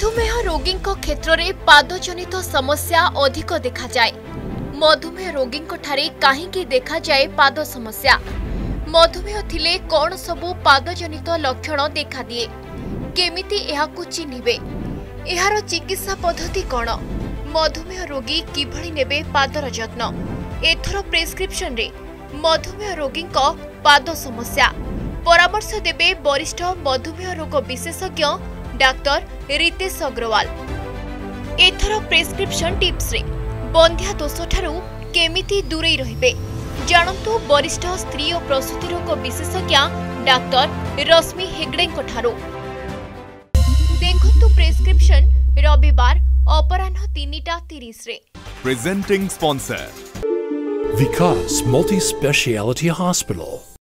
मधुमेह रोगी क्षेत्र में पादजनित समस्या अधिक देखा जाए। मधुमेह रोगी कहीं देखा जाए पाद समस्या। मधुमेह थिले कौन सबु पादजनित लक्षण देखा दिए, केमिति एहाकु चिन्हिबे, एहार चिकित्सा पद्धति कौन, मधुमेह रोगी किभଳି नेबे पादर जत्न, एथर प्रेस्क्रिप्शन रे मधुमेह रोगी पाद समस्या परामर्श देबे वरिष्ठ मधुमेह रोग विशेषज्ञ डाक्टर रितेश अग्रवाल। एथर प्रेस्क्रिप्शन टिप्स रे बंध्या दोष ठारू केमिति दूरे रहिबे जानतु वरिष्ठ स्त्री और प्रसूति रोग विशेषज्ञ डाक्टर रश्मि हेगड़े ठारू। देखंतु प्रेस्क्रिप्शन रविवार अपराह्न 3:30 रे। Presenting sponsor Vikas Multi-Speciality Hospital.